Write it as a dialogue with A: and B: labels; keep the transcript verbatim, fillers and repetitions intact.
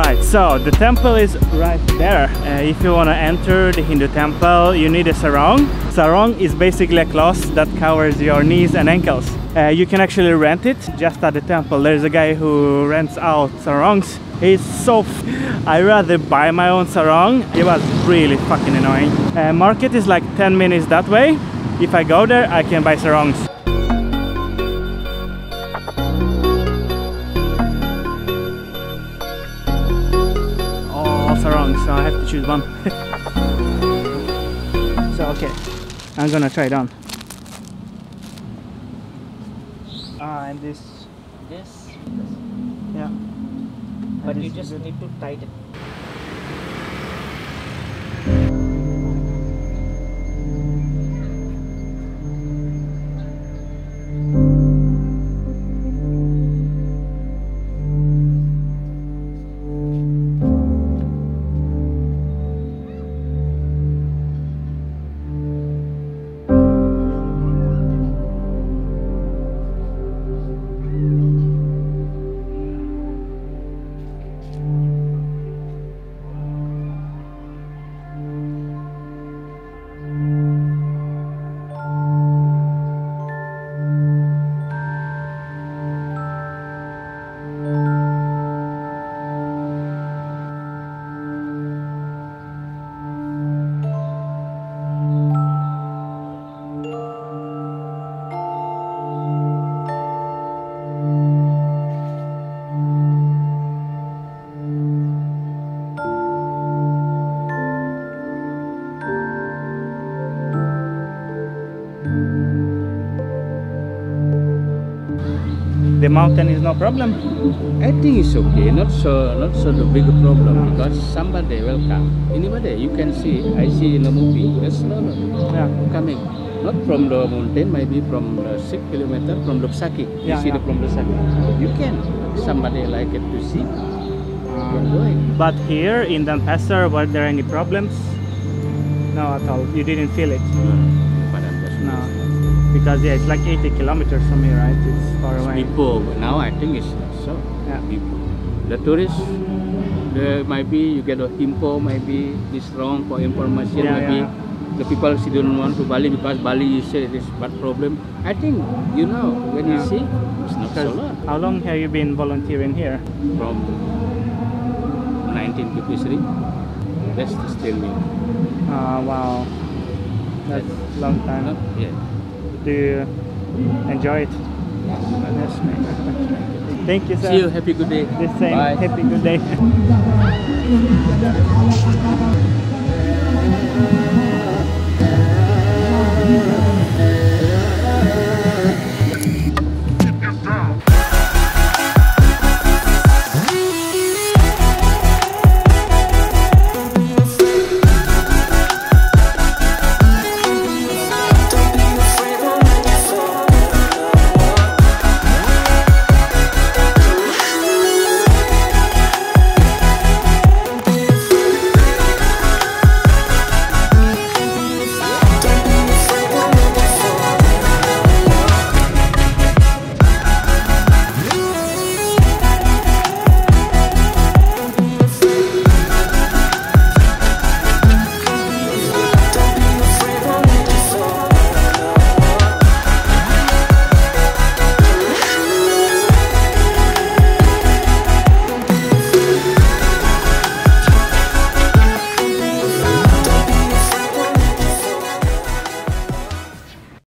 A: Alright, so the temple is right there. Uh, if you want to enter the Hindu temple, you need a sarong. Sarong is basically a cloth that covers your knees and ankles. Uh, you can actually rent it just at the temple. There's a guy who rents out sarongs. He's so f I rather buy my own sarong. It was really fucking annoying. Uh, market is like ten minutes that way. If I go there, I can buy sarongs. All sarongs, so I have to choose one. So okay, I'm gonna try it on. Ah, and this.
B: Yes.
A: Yeah.
B: But you just need to tighten.
A: The mountain is no problem.
C: I think it's okay, not so not so the big problem, because somebody will come. Anybody you can see, I see in the movie, there's no, no
A: Yeah.
C: coming. Not from the mountain, maybe from the six kilometer from the Psaki. You
A: Yeah,
C: see
A: yeah.
C: the from the Psaki. You can. Somebody like it to see. You're going.
A: But here in Denpasar, were there any problems? No, at all. You didn't feel it? No. Because yeah, it's like eighty kilometers from here, right? It's far away.
C: People, but now I think it's not so.
A: Yeah.
C: People. The tourists, the maybe you get a info, maybe it's wrong for information,
A: Yeah,
C: maybe
A: yeah.
C: the people still don't want to Bali because Bali you say it is bad problem. I think you know when
A: Yeah.
C: you see it's not so long.
A: How long have you been volunteering here?
C: From nineteen fifty-three, that's still new.
A: Uh, wow, that's a long time.
C: Not yet.
A: Do you enjoy it? Yes, mate. Thank you, sir.
C: See you. Happy good day.
A: The same.
C: Bye.
A: Happy good day.